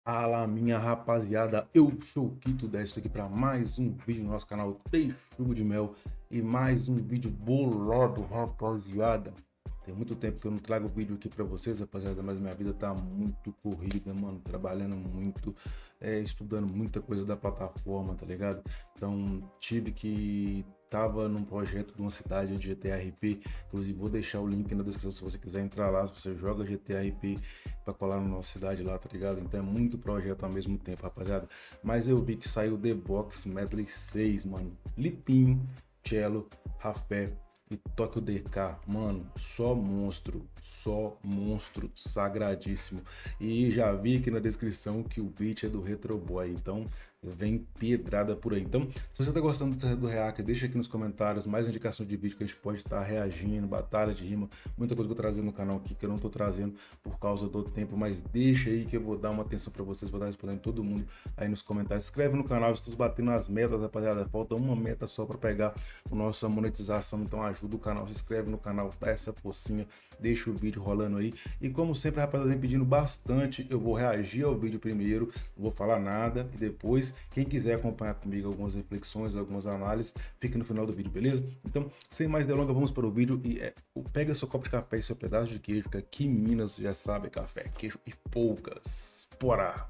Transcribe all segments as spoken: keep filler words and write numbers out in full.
Fala, minha rapaziada, eu sou o Kito Destro aqui para mais um vídeo no nosso canal Texugo de Mel e mais um vídeo bolado, rapaziada. Tem muito tempo que eu não trago vídeo aqui para vocês, rapaziada, mas minha vida tá muito corrida, mano, trabalhando muito, é, estudando muita coisa da plataforma, tá ligado? Então tive que tava num projeto de uma cidade de G T A R P, inclusive vou deixar o link na descrição se você quiser entrar lá, se você joga G T A R P para colar na nossa cidade lá, tá ligado? Então é muito projeto ao mesmo tempo, rapaziada. Mas eu vi que saiu The Box Medley seis, mano. Lipinho, Cello, Rafé e Tóquio D K, mano, só monstro, só monstro sagradíssimo. E já vi aqui na descrição que o beat é do Retro Boy, então vem pedrada por aí. Então, se você tá gostando do React, deixa aqui nos comentários mais indicações de vídeo que a gente pode estar reagindo, batalha de rima, muita coisa que eu tô trazendo no canal aqui que eu não tô trazendo por causa do tempo, mas deixa aí que eu vou dar uma atenção para vocês, vou estar respondendo todo mundo aí nos comentários. Se inscreve no canal, estamos batendo as metas, rapaziada, falta uma meta só para pegar a nossa monetização, então ajuda o canal, se inscreve no canal, dá essa forcinha, deixa o vídeo rolando aí. E como sempre, rapaziada, vem pedindo bastante, eu vou reagir ao vídeo primeiro, não vou falar nada e depois quem quiser acompanhar comigo algumas reflexões, algumas análises, fica no final do vídeo, beleza? Então, sem mais delongas, vamos para o vídeo e é, pega seu copo de café e seu pedaço de queijo, que aqui em Minas já sabe, café, queijo e poucas. Bora!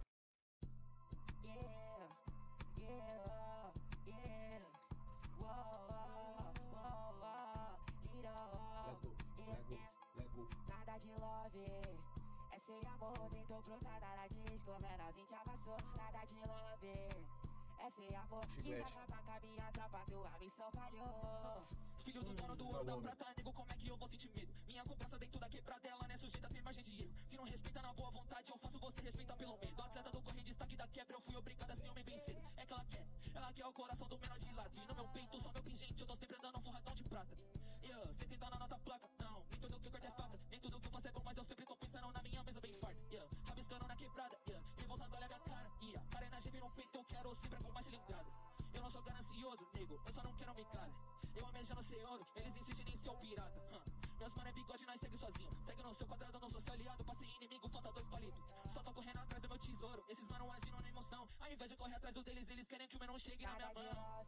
Esse amor que acaba com a minha tropa, tua missão falhou. Filho do dono do ouro da prata, nego, como é que eu vou sentir medo? Minha cobrança dentro da quebradela, né, sujeita a ter margem de erro. Se não respeita na boa vontade, eu faço você respeitar pelo medo. Atleta do corre destaque da quebra, eu fui obrigado a ser homem bem cedo. É que ela quer, ela quer o coração do menor de lado. E no meu peito, só meu pingente, eu tô sempre andando um forradão de prata. Yeah, cê tenta na nota placa, não, nem tudo que eu corto é faca. Nem tudo que eu faço é bom, mas eu sempre tô pensando na minha mesa bem farta. Yeah, rabiscando na quebrada, yeah, revoltado olha minha cara. Yeah, carenagem vira um peito, eu quero sempre com mais cilindrada. Eu não sou ganancioso, nego, eu só não quero me calha. Eu almejando ser ouro, eles insistem em ser o pirata. huh. Meus mano é bigode, nós segue sozinho. Segue no seu quadrado, não sou seu aliado. Passei inimigo, falta dois palitos. Só tô correndo atrás do meu tesouro. Esses mano agindo na emoção. Ao invés de correr atrás do deles, eles querem que o menor chegue na minha mão.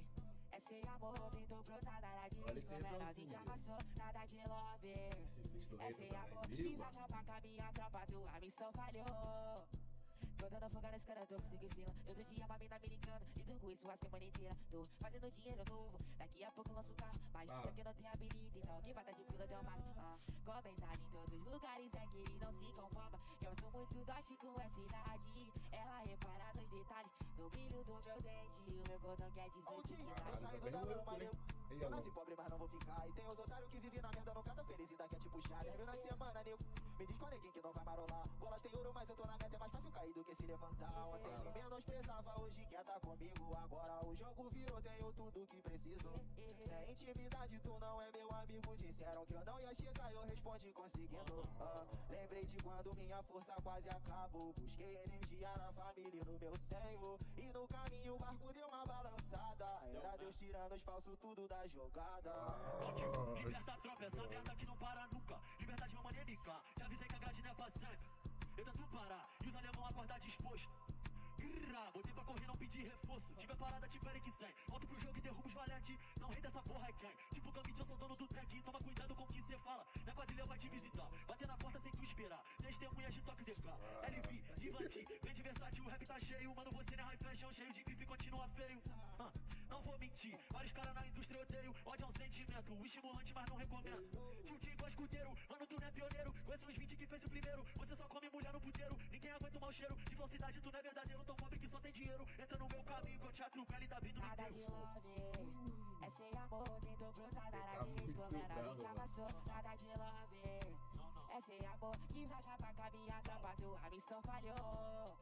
Esse amor vindo brotar da disco, menorzinho já passou, nada de love. Esse amor quis acabar com a minha tropa, tua missão falhou. Tô dando fuga nesse cara, tô conseguindo estrela. Todo dia uma mina americana, lido com isso a semana inteira. Tô fazendo dinheiro novo, daqui a pouco lanço o carro. Mas ah. Aqui não tem habilita, então quem bata de fila deu máximo. ah. Comentário em todos os lugares é que ele não se conforma. Eu sou muito dote com essa idade. Ela repara nos detalhes, no brilho do meu dente. O meu cordão quer dizer que que tô saindo da lama, nego. Eu nasci pobre, mas não vou ficar. E tem os otários que vivem na merda, nunca tão feliz. Ainda quer te puxar, dez mil na semana, nego. Me diz qual neguinho que não vai marolar. Bola tem ouro, mas eu tô na meta, é mais fácil cair do que se levantar. Ontem me menosprezava, hoje quer tá comigo. Agora o jogo virou, tenho tudo que preciso. Sem intimidade, tu não é meu amigo. Disseram que eu não ia chegar, eu respondi conseguindo. ah, Lembrei de quando minha força quase acabou. Busquei energia na família e no meu senhor. E no caminho o barco deu uma balançada. Era Deus tirando os falsos tudo da jogada. Liberta a tropa, essa merda que não para nunca. Liberdade, meu mano, é M K. Já avisei que a grade não é pra sempre. Eu tento parar e os alemão aguardar disposto. Grrrá, botei pra correr, não pedi reforço. Tive a parada tipo Eric Sen. Volto pro jogo e derrubo os valentes. Não rei dessa porra é quem? Tipo Gambit, eu sou dono do track. Toma cuidado com o que cê fala. Minha quadrilha vai te visitar. Bater na porta sem tu esperar. Testemunhas de toque D K. L V, Divanti, vem de versátil, o rap tá cheio. Mano, você não é high fashion, cheio de grife, continua feio. ah, Não vou mentir, vários caras na indústria eu odeio. Ódio é um sentimento, o estimulante, mas não recomendo. Tio Tio igual escudeiro, mano, tu não é pioneiro. Conheço os vinte que fez o primeiro. Você só come mulher no puteiro. Ninguém aguenta o mau cheiro. De falsidade, tu não é verdadeiro. Tão pobre que só tem dinheiro. Entra no meu caminho, que eu te atrucar e dá vindo no Nada de teu. love, esse amor tentou brotar da disco, menorzinho já passou, nada de love. Esse amor quis acabar com a minha tropa, tua missão falhou.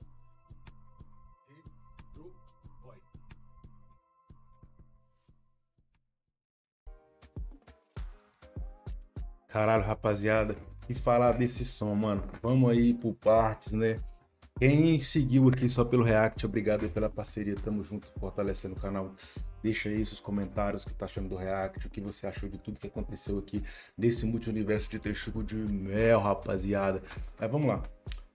Retro Boy. Caralho, rapaziada, e falar desse som, mano, vamos aí por partes, né? Quem seguiu aqui só pelo React, obrigado aí pela parceria, tamo junto, fortalecendo o canal. Deixa aí seus comentários, o que tá achando do React, o que você achou de tudo que aconteceu aqui nesse multi-universo de Texugo de Mel, rapaziada. Mas vamos lá.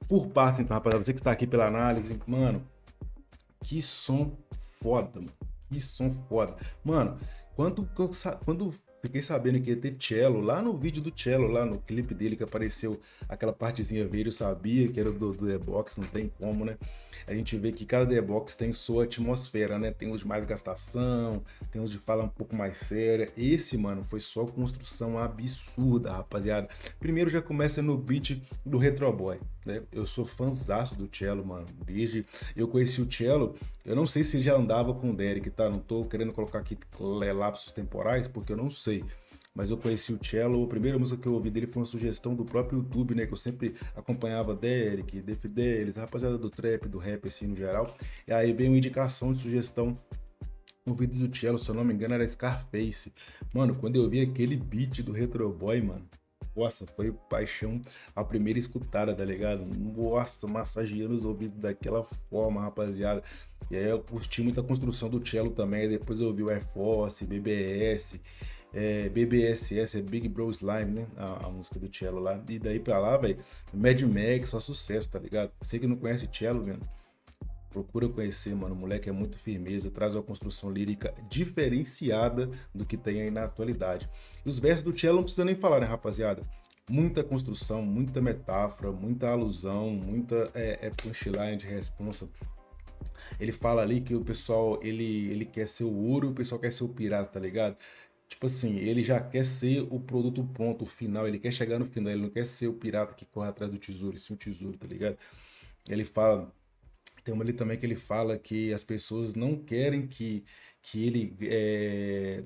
por partes, então, rapaziada. Você que está aqui pela análise, mano, que som foda, mano. Que som foda. Mano, quando, quando fiquei sabendo que ia ter cello, lá no vídeo do cello, lá no clipe dele que apareceu aquela partezinha verde, eu sabia que era do, do The Box, não tem como, né? A gente vê que cada The Box tem sua atmosfera, né? Tem os de mais gastação, tem os de fala um pouco mais séria. Esse, mano, foi só construção absurda, rapaziada. Primeiro já começa no beat do Retro Boy, né? Eu sou fãzaço do cello, mano. Desde eu conheci o cello, eu não sei se ele já andava com o Derek, tá? Não tô querendo colocar aqui lapsos temporais, porque eu não sei. Mas eu conheci o cello, a primeira música que eu ouvi dele foi uma sugestão do próprio YouTube, né? Que eu sempre acompanhava Derek, Def Delis, a rapaziada do trap, do rap, assim, no geral. E aí veio uma indicação de sugestão no vídeo do cello, se eu não me engano, era Scarface. Mano, quando eu vi aquele beat do Retro Boy, mano, nossa, foi paixão a primeira escutada, tá ligado? Nossa, massageando os ouvidos daquela forma, rapaziada. E aí eu curti muita construção do cello também. Depois eu ouvi o Air Force, B B S, é, B B S S, é Big Bro Slime, né? A, a música do cello lá. E daí pra lá, velho, Mad Max, só sucesso, tá ligado? Você que não conhece cello, velho, procura conhecer, mano. O moleque é muito firmeza, traz uma construção lírica diferenciada do que tem aí na atualidade. E os versos do cello não precisa nem falar, né, rapaziada? Muita construção, muita metáfora, muita alusão, muita é, é punchline de responsa. Ele fala ali que o pessoal, ele, ele quer ser o ouro e o pessoal quer ser o pirata, tá ligado? Tipo assim, ele já quer ser o produto pronto, o final, ele quer chegar no final, ele não quer ser o pirata que corre atrás do tesouro, e sim o tesouro, tá ligado? Ele fala... Tem uma ali também que ele fala que as pessoas não querem que, que ele... É,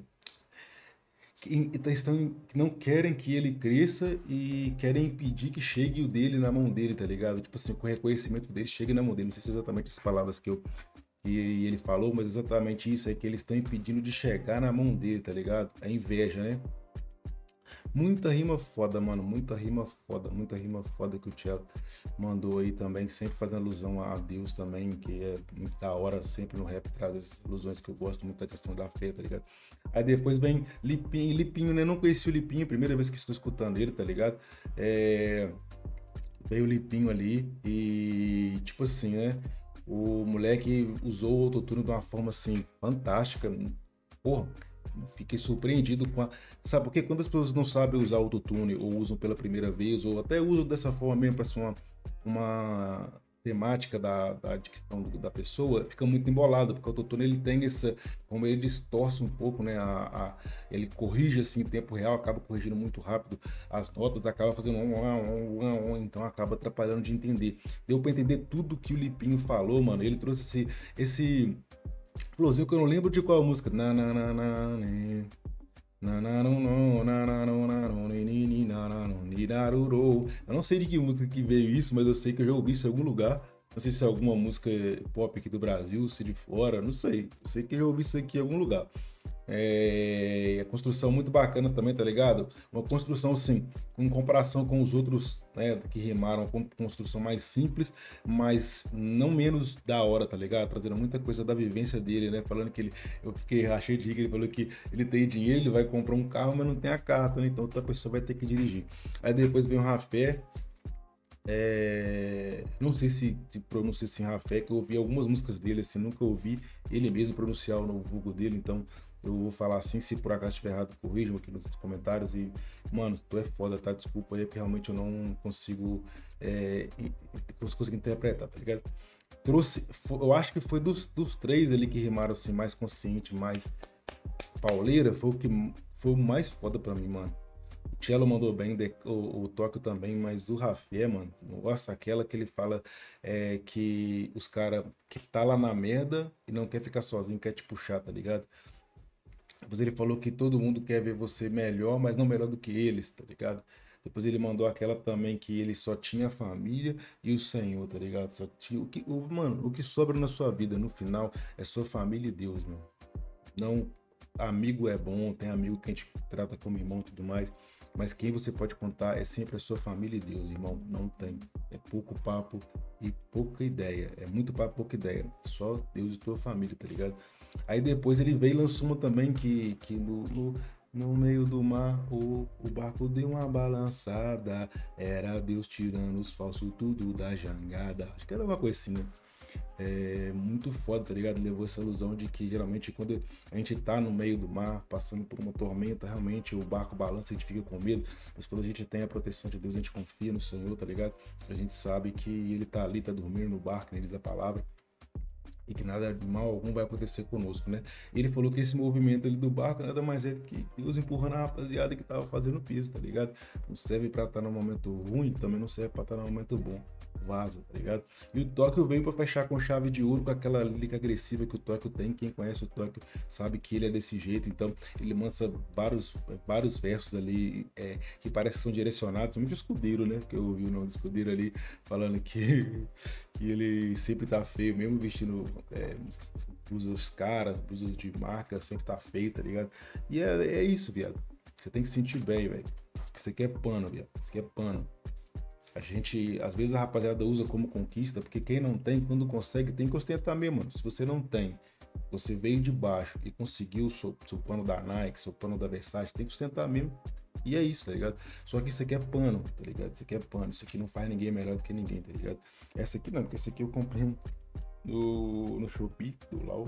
que, estão, não querem que ele cresça e querem impedir que chegue o dele na mão dele, tá ligado? Tipo assim, que o reconhecimento dele chegue na mão dele. Não sei se é exatamente as palavras que, eu, que ele falou, mas exatamente isso é que eles estão impedindo de chegar na mão dele, tá ligado? A inveja, né? Muita rima foda, mano, muita rima foda, muita rima foda que o cello mandou aí também, sempre fazendo alusão a Deus também, que é muito da hora, sempre no rap traz essas alusões que eu gosto muito da questão da fé, tá ligado? Aí depois vem Lipinho, Lipinho, né, não conheci o Lipinho, primeira vez que estou escutando ele, tá ligado? É... Veio o Lipinho ali e, tipo assim, né, o moleque usou o autotune de uma forma, assim, fantástica, porra. Fiquei surpreendido com a... Sabe, porque quando as pessoas não sabem usar o autotune ou usam pela primeira vez, ou até usam dessa forma mesmo para ser uma, uma temática da, da dicção da pessoa, fica muito embolado, porque o autotune ele tem essa... Como ele distorce um pouco, né? A, a, ele corrige assim em tempo real, acaba corrigindo muito rápido as notas, acaba fazendo um, um, um, um, então acaba atrapalhando de entender. Deu para entender tudo que o Lipinho falou, mano. Ele trouxe esse... esse flowzinho que eu não lembro de qual música. Na na na na na na na na na. Eu não sei de que música que veio isso, mas eu sei que eu já ouvi isso em algum lugar. Não sei se é alguma música pop aqui do Brasil, se de fora, não sei. Eu sei que eu já ouvi isso aqui em algum lugar. É... A construção muito bacana também, tá ligado? Uma construção, sim, em comparação com os outros, né, que rimaram, com construção mais simples, mas não menos da hora, tá ligado? Trazendo muita coisa da vivência dele, né? Falando que ele, eu fiquei rachei de rir, ele falou que ele tem dinheiro, ele vai comprar um carro, mas não tem a carta, né? Então outra pessoa vai ter que dirigir. Aí depois vem o Rafé. É... Não sei se, se pronuncia assim Rafé, que eu ouvi algumas músicas dele, assim, nunca ouvi ele mesmo pronunciar o novo vulgo dele, então eu vou falar assim, se por acaso estiver errado, corrijam aqui nos comentários. E, mano, tu é foda, tá? Desculpa aí, porque realmente eu não consigo é, consigo interpretar, tá ligado? Trouxe, eu acho que foi dos, dos três ali que rimaram assim, mais consciente, mais pauleira, foi o que foi o mais foda pra mim, mano. O cello mandou bem, o, o Tóquio também, mas o Rafé, mano, nossa, aquela que ele fala é, que os caras que tá lá na merda e não quer ficar sozinho, quer te puxar, tá ligado? Depois ele falou que todo mundo quer ver você melhor, mas não melhor do que eles, tá ligado? Depois ele mandou aquela também que ele só tinha família e o Senhor, tá ligado? Só tinha, o que, o, mano, o que sobra na sua vida, no final, é sua família e Deus, mano. Não, amigo é bom, tem amigo que a gente trata como irmão e tudo mais, mas quem você pode contar é sempre a sua família e Deus, irmão. Não tem. É pouco papo e pouca ideia. É muito papo, pouca ideia. Só Deus e tua família, tá ligado? Aí depois ele veio e lançou uma também que, que no, no, No meio do mar, o, o barco deu uma balançada. Era Deus tirando os falsos tudo da jangada. Acho que era uma coisa assim, né? É muito foda, tá ligado? Levou essa ilusão de que geralmente quando a gente tá no meio do mar, passando por uma tormenta, realmente o barco balança, a gente fica com medo. Mas quando a gente tem a proteção de Deus, a gente confia no Senhor, tá ligado? A gente sabe que Ele tá ali, tá dormindo no barco, né? Diz a palavra. E que nada de mal algum vai acontecer conosco, né? Ele falou que esse movimento ali do barco nada mais é do que Deus empurrando a rapaziada que tava fazendo piso, tá ligado? Não serve pra estar num momento ruim, também não serve pra estar num momento bom. Vaza, tá ligado? E o Tóquio veio pra fechar com chave de ouro, com aquela lírica agressiva que o Tóquio tem. Quem conhece o Tóquio sabe que ele é desse jeito. Então ele lança vários, vários versos ali é, que parecem que são direcionados, somente o Escudeiro, né? Que eu ouvi o nome do Escudeiro ali falando que, que ele sempre tá feio, mesmo vestindo é, blusas caras, blusas de marca, sempre tá feio, tá ligado? E é, é isso, viado. Você tem que se sentir bem, velho. Isso aqui é pano, viado. Isso aqui é pano. A gente, às vezes a rapaziada usa como conquista, porque quem não tem, quando consegue, tem que ostentar mesmo, mano. Se você não tem, você veio de baixo e conseguiu o seu, seu pano da Nike, seu pano da Versace, tem que ostentar mesmo. E é isso, tá ligado? Só que isso aqui é pano, tá ligado? Isso aqui é pano, isso aqui não faz ninguém melhor do que ninguém, tá ligado? Essa aqui não, porque essa aqui eu comprei no, no Shopee, do Lau.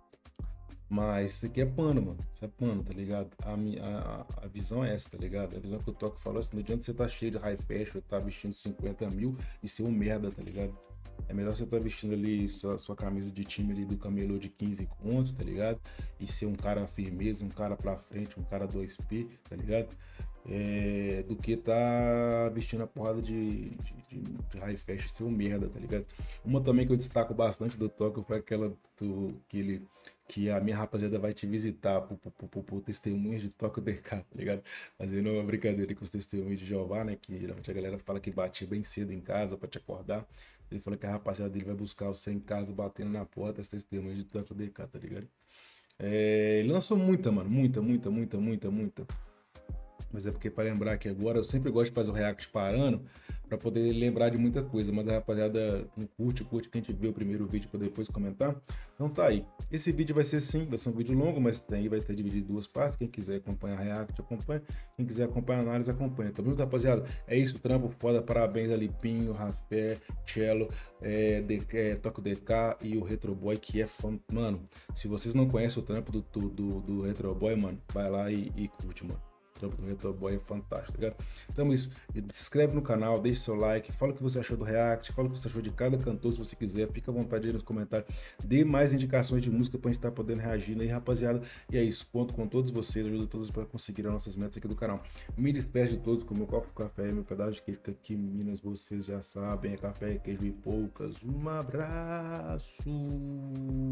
Mas isso aqui é pano, mano. Isso é pano, tá ligado? A, a, a visão é essa, tá ligado? A visão que o Tóquio falou assim, não adianta você tá cheio de high fashion, tá vestindo cinquenta mil e ser um merda, tá ligado? É melhor você tá vestindo ali sua, sua camisa de time ali do camelô de quinze contos, tá ligado? E ser um cara firmeza, um cara pra frente, um cara dois P, tá ligado? É, do que tá vestindo a porrada de, de, de, de high fashion e ser um merda, tá ligado? Uma também que eu destaco bastante do Tóquio foi aquela do, que ele... que a minha rapaziada vai te visitar por, por, por, por testemunhas de Tóquio D K, tá ligado? Fazendo uma brincadeira com os testemunhos de Jeová, né? Que geralmente a galera fala que batia bem cedo em casa pra te acordar. Ele falou que a rapaziada dele vai buscar você em casa batendo na porta, as testemunhas de Tóquio D K, tá ligado? É, ele lançou muita, mano, muita, muita, muita, muita, muita. Mas é porque, para lembrar aqui agora, eu sempre gosto de fazer o react parando para poder lembrar de muita coisa, mas a rapaziada não curte, curte que a gente vê o primeiro vídeo para depois comentar. Então tá aí. Esse vídeo vai ser sim, vai ser um vídeo longo, mas tem, vai ter dividido em duas partes. Quem quiser acompanhar react, acompanha. Quem quiser acompanhar a análise, acompanha. Tá bom, rapaziada? É isso, trampo foda, parabéns a Lipinho, Rafé, Cello, é, é, Tóquio D K e o Retro Boy, que é fã. Mano, se vocês não conhecem o trampo do, do, do, do Retro Boy, mano, vai lá e, e curte, mano. O trampo do Retro Boy é fantástico, tá ligado? Então isso, se inscreve no canal, deixa seu like, fala o que você achou do react, fala o que você achou de cada cantor, se você quiser, fica à vontade aí nos comentários, dê mais indicações de música pra gente estar tá podendo reagir aí, rapaziada. E é isso, conto com todos vocês, ajudo todos para conseguir as nossas metas aqui do canal. Me despeço de todos com meu copo de café, meu pedaço de queijo, que aqui em Minas vocês já sabem, é café, queijo e poucas. Um abraço!